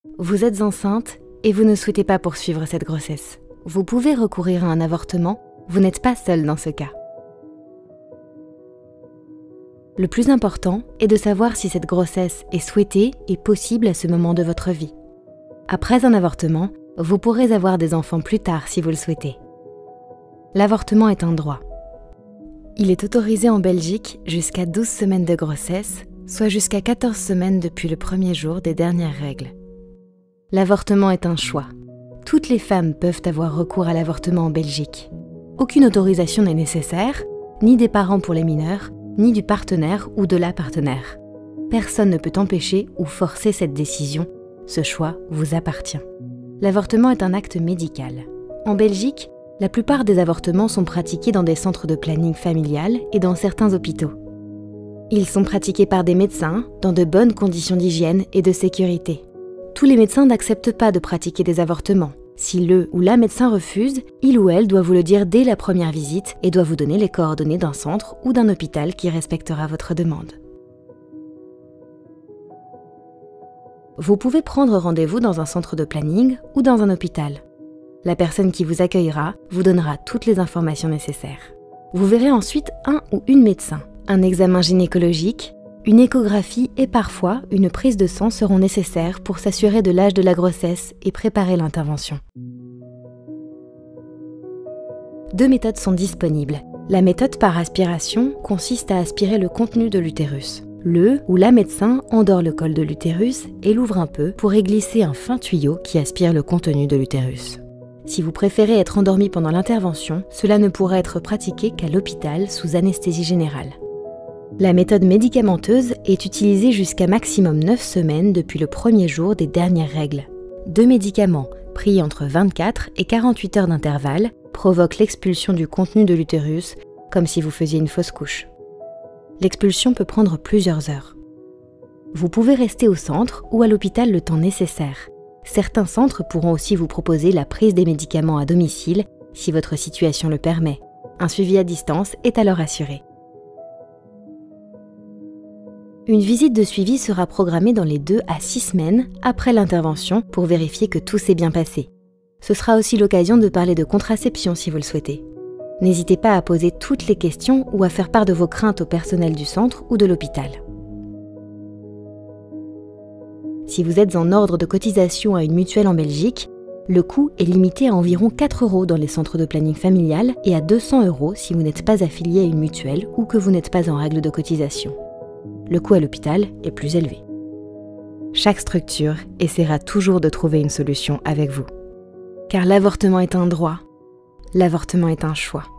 Vous êtes enceinte et vous ne souhaitez pas poursuivre cette grossesse. Vous pouvez recourir à un avortement, vous n'êtes pas seul dans ce cas. Le plus important est de savoir si cette grossesse est souhaitée et possible à ce moment de votre vie. Après un avortement, vous pourrez avoir des enfants plus tard si vous le souhaitez. L'avortement est un droit. Il est autorisé en Belgique jusqu'à 12 semaines de grossesse, soit jusqu'à 14 semaines depuis le premier jour des dernières règles. L'avortement est un choix. Toutes les femmes peuvent avoir recours à l'avortement en Belgique. Aucune autorisation n'est nécessaire, ni des parents pour les mineurs, ni du partenaire ou de la partenaire. Personne ne peut empêcher ou forcer cette décision. Ce choix vous appartient. L'avortement est un acte médical. En Belgique, la plupart des avortements sont pratiqués dans des centres de planning familial et dans certains hôpitaux. Ils sont pratiqués par des médecins dans de bonnes conditions d'hygiène et de sécurité. Tous les médecins n'acceptent pas de pratiquer des avortements. Si le ou la médecin refuse, il ou elle doit vous le dire dès la première visite et doit vous donner les coordonnées d'un centre ou d'un hôpital qui respectera votre demande. Vous pouvez prendre rendez-vous dans un centre de planning ou dans un hôpital. La personne qui vous accueillera vous donnera toutes les informations nécessaires. Vous verrez ensuite un ou une médecin. Un examen gynécologique, une échographie et parfois une prise de sang seront nécessaires pour s'assurer de l'âge de la grossesse et préparer l'intervention. 2 méthodes sont disponibles. La méthode par aspiration consiste à aspirer le contenu de l'utérus. Le ou la médecin endort le col de l'utérus et l'ouvre un peu pour y glisser un fin tuyau qui aspire le contenu de l'utérus. Si vous préférez être endormi pendant l'intervention, cela ne pourra être pratiqué qu'à l'hôpital sous anesthésie générale. La méthode médicamenteuse est utilisée jusqu'à maximum 9 semaines depuis le premier jour des dernières règles. 2 médicaments, pris entre 24 et 48 heures d'intervalle, provoquent l'expulsion du contenu de l'utérus, comme si vous faisiez une fausse couche. L'expulsion peut prendre plusieurs heures. Vous pouvez rester au centre ou à l'hôpital le temps nécessaire. Certains centres pourront aussi vous proposer la prise des médicaments à domicile si votre situation le permet. Un suivi à distance est alors assuré. Une visite de suivi sera programmée dans les 2 à 6 semaines après l'intervention pour vérifier que tout s'est bien passé. Ce sera aussi l'occasion de parler de contraception si vous le souhaitez. N'hésitez pas à poser toutes les questions ou à faire part de vos craintes au personnel du centre ou de l'hôpital. Si vous êtes en ordre de cotisation à une mutuelle en Belgique, le coût est limité à environ 4 € dans les centres de planning familial et à 200 € si vous n'êtes pas affilié à une mutuelle ou que vous n'êtes pas en règle de cotisation. Le coût à l'hôpital est plus élevé. Chaque structure essaiera toujours de trouver une solution avec vous. Car l'avortement est un droit, l'avortement est un choix.